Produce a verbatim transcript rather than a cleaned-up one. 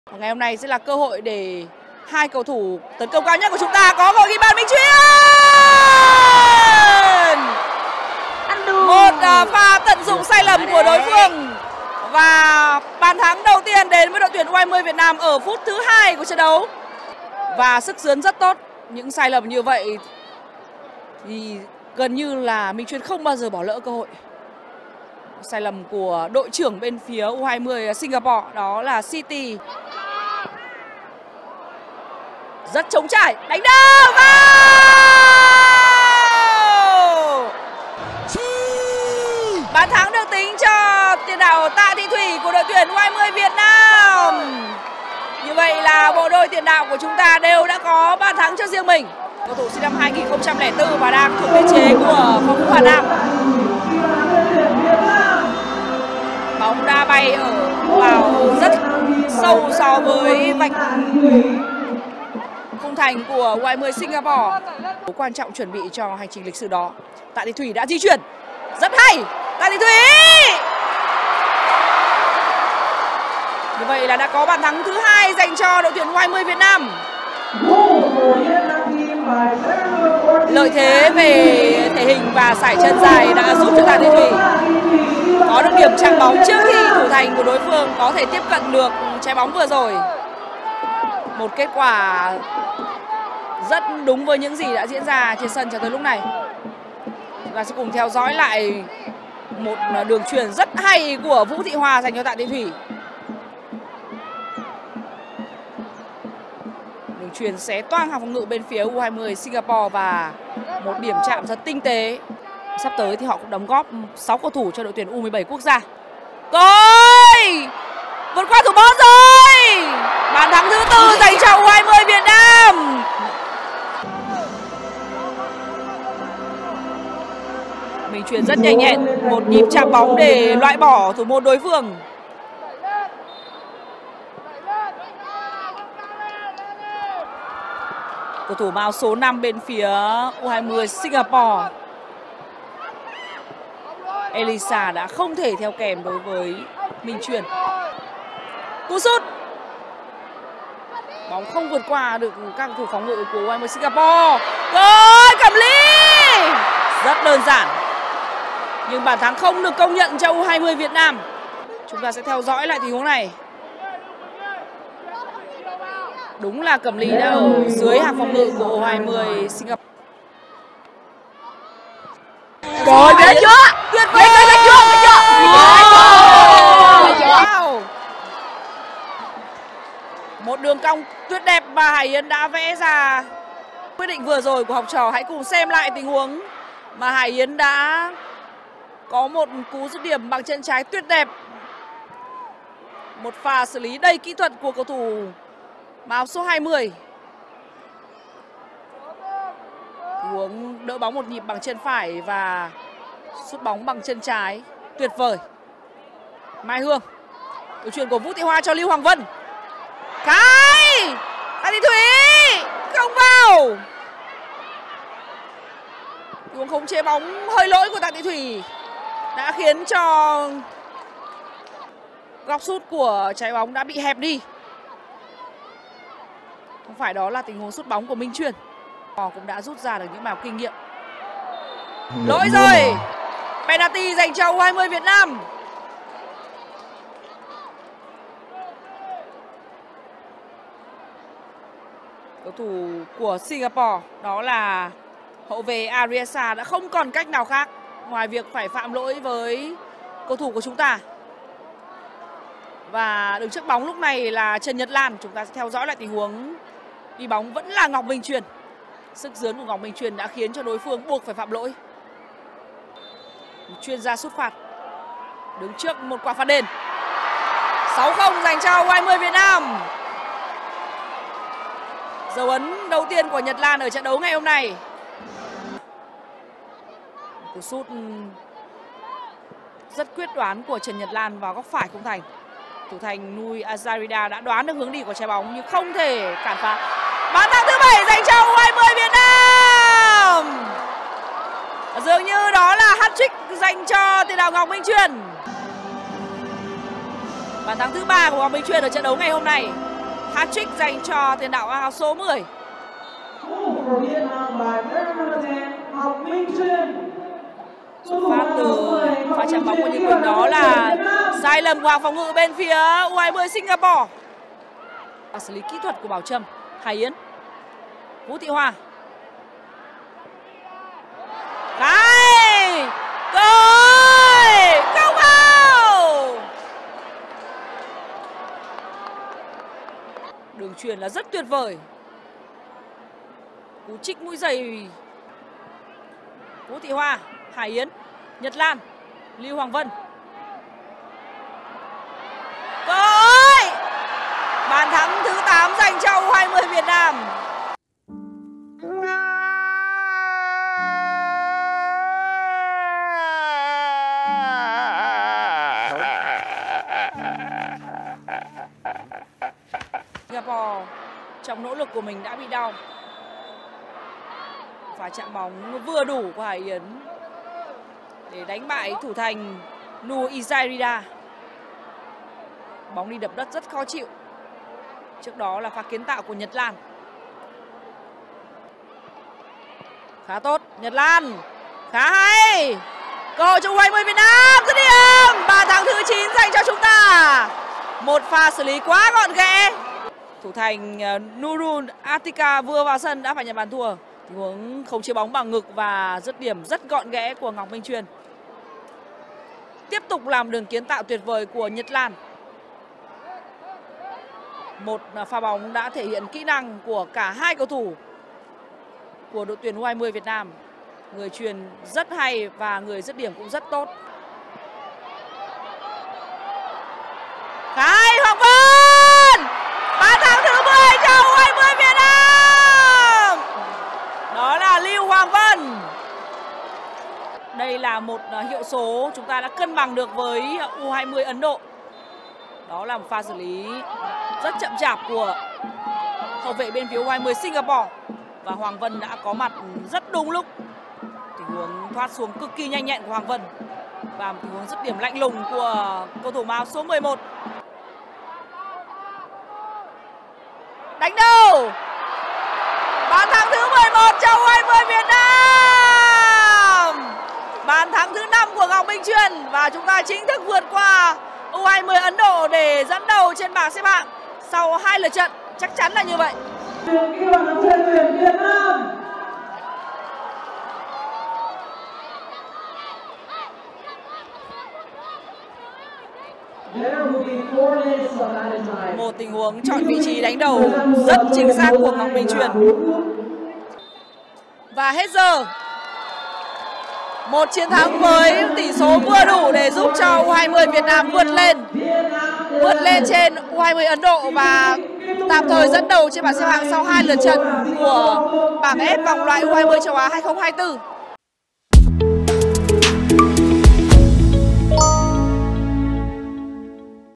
Ngày hôm nay sẽ là cơ hội để hai cầu thủ tấn công cao nhất của chúng ta có ghi bàn Minh Chuyên. Một pha tận dụng sai lầm của đối phương và bàn thắng đầu tiên đến với đội tuyển U hai mươi Việt Nam ở phút thứ hai của trận đấu. Và sức dướn rất tốt. Những sai lầm như vậy thì gần như là Minh Chuyên không bao giờ bỏ lỡ cơ hội. Sai lầm của đội trưởng bên phía U hai mươi Singapore đó là City. Rất trống trải, đánh đầu vào! Bàn thắng được tính cho tiền đạo Tạ Thị Thủy của đội tuyển U hai mươi Việt Nam. Như vậy là bộ đôi tiền đạo của chúng ta đều đã có bàn thắng cho riêng mình. Cầu thủ sinh năm hai nghìn không trăm lẻ bốn và đang thuộc biên chế của phòng thủ Hà Nam. Bóng đã bay ở vào rất sâu so với vạch khung thành của U hai mươi Singapore. Quan trọng chuẩn bị cho hành trình lịch sử đó. Tạ Thị Thủy đã di chuyển rất hay. Tạ Thị Thủy! Như vậy là đã có bàn thắng thứ hai dành cho đội tuyển U hai mươi Việt Nam. Lợi thế về thể hình và sải chân dài đã giúp cho Tạ Thị Thủy có được điểm chạm bóng trước khi thủ thành của đối phương có thể tiếp cận được trái bóng vừa rồi. Một kết quả rất đúng với những gì đã diễn ra trên sân cho tới lúc này. Chúng ta sẽ cùng theo dõi lại một đường chuyền rất hay của Vũ Thị Hòa dành cho Tạ Thị Thủy. Đường chuyền xé toang hàng phòng ngự bên phía U hai mươi Singapore và một điểm chạm rất tinh tế. Sắp tới thì họ cũng đóng góp sáu cầu thủ cho đội tuyển U mười bảy quốc gia. Rồi! Vượt qua thủ môn rồi! Bàn thắng thứ tư dành cho U hai mươi Việt Nam. Mình chuyền rất nhanh nhẹn, một nhịp chạm bóng để loại bỏ thủ môn đối phương. Cầu thủ mang áo số năm bên phía U hai mươi Singapore, Elisa đã không thể theo kèm đối với Minh Chuyên. Cú sút. Bóng không vượt qua được các cầu thủ phòng ngự của U hai mươi Singapore. Rồi, Cẩm Ly! Rất đơn giản. Nhưng bàn thắng không được công nhận cho U hai mươi Việt Nam. Chúng ta sẽ theo dõi lại tình huống này. Đúng là Cẩm Ly đã ở dưới hàng phòng ngự của U hai mươi Singapore. Rồi, ghê chưa? Tuyệt vời! Ghê chưa? Ghê chưa? Wow! Một đường cong tuyệt đẹp mà Hải Yến đã vẽ ra. Quyết định vừa rồi của học trò, hãy cùng xem lại tình huống mà Hải Yến đã có một cú dứt điểm bằng chân trái tuyệt đẹp. Một pha xử lý đầy kỹ thuật của cầu thủ áo số hai mươi. Tình huống đỡ bóng một nhịp bằng chân phải và sút bóng bằng chân trái tuyệt vời. Mai Hương, đường chuyền của Vũ Thị Hoa cho Lưu Hoàng Vân. Cái Tạ Thị Thủy không vào. Tình huống khống chế bóng hơi lỗi của Tạ Thị Thủy đã khiến cho góc sút của trái bóng đã bị hẹp đi. Không phải đó là tình huống sút bóng của Minh Chuyên. Họ cũng đã rút ra được những bài học kinh nghiệm. Lỗi rồi. Penalty dành cho U hai mươi Việt Nam. Cầu thủ của Singapore đó là hậu vệ Ariesa đã không còn cách nào khác ngoài việc phải phạm lỗi với cầu thủ của chúng ta. Và đứng trước bóng lúc này là Trần Nhật Lan. Chúng ta sẽ theo dõi lại tình huống đi bóng vẫn là Ngọc Minh Chuyên. Sức dướn của Ngọc Minh Chuyên đã khiến cho đối phương buộc phải phạm lỗi. Chuyên gia sút phạt đứng trước một quả phạt đền. sáu không dành cho U hai mươi Việt Nam. Dấu ấn đầu tiên của Nhật Lan ở trận đấu ngày hôm nay. Cú sút rất quyết đoán của Trần Nhật Lan vào góc phải khung thành. Thủ thành Nui Azarida đã đoán được hướng đi của trái bóng nhưng không thể cản phá. Bàn thắng thứ bảy dành cho U hai mươi Việt Nam. Dường như đó là hat-trick dành cho tiền đạo Ngọc Minh Chuyên. Bàn thắng thứ ba của Ngọc Minh Chuyên ở trận đấu ngày hôm nay. hat-trick dành cho tiền đạo áo số mười. Xuất phát từ pha chạm bóng của Như Quỳnh, đó là sai lầm của hàng phòng ngự bên phía u hai mươi Singapore. Và xử lý kỹ thuật của Bảo Trâm. Hải Yến, Vũ Thị Hoa, Khai, rồi không vào. Đường chuyền là rất tuyệt vời. Cú trích mũi giày. Vũ Thị Hoa, Hải Yến, Nhật Lan, Lưu Hoàng Vân. Rồi! Bàn thắng thứ tám dành cho u hai mươi Việt Nam. Singapore trong nỗ lực của mình đã bị đau. Và chạm bóng vừa đủ của Hải Yến để đánh bại thủ thành Nu Izairida. Bóng đi đập đất rất khó chịu. Trước đó là pha kiến tạo của Nhật Lan. Khá tốt, Nhật Lan. Khá hay. Cơ hội cho u hai mươi Việt Nam. Dứt điểm. Bàn thắng thứ chín dành cho chúng ta. Một pha xử lý quá gọn ghẽ. Thủ thành Nurul Atika vừa vào sân đã phải nhận bàn thua. Tình huống không chế bóng bằng ngực và dứt điểm rất gọn ghẽ của Ngọc Minh Chuyên. Tiếp tục làm đường kiến tạo tuyệt vời của Nhật Lan. Một pha bóng đã thể hiện kỹ năng của cả hai cầu thủ của đội tuyển u hai mươi Việt Nam. Người chuyền rất hay và người dứt điểm cũng rất tốt. Khai Hoàng Vân, bàn thắng thứ mười cho u hai mươi Việt Nam. Đó là Lưu Hoàng Vân. Đây là một hiệu số chúng ta đã cân bằng được với u hai mươi Ấn Độ. Đó là một pha xử lý rất chậm chạp của hậu vệ bên phía u hai mươi Singapore. Và Hoàng Vân đã có mặt rất đúng lúc. Tình huống thoát xuống cực kỳ nhanh nhẹn của Hoàng Vân. Và một tình huống dứt điểm lạnh lùng của cầu thủ áo số mười một. Đánh đầu. Bàn thắng thứ mười một cho u hai mươi Việt Nam. Bàn thắng thứ năm của Ngọc Minh Chuyên. Và chúng ta chính thức vượt qua u hai mươi Ấn Độ để dẫn đầu trên bảng xếp hạng sau hai lượt trận. Chắc chắn là như vậy. Một tình huống chọn vị trí đánh đầu rất chính xác của Ngọc Minh Chuyên. Và hết giờ. Một chiến thắng với tỷ số vừa đủ để giúp cho u hai mươi Việt Nam vượt lên vượt lên trên u hai mươi Ấn Độ và tạm thời dẫn đầu trên bảng xếp hạng sau hai lượt trận của bảng F vòng loại u hai mươi châu Á hai không hai tư.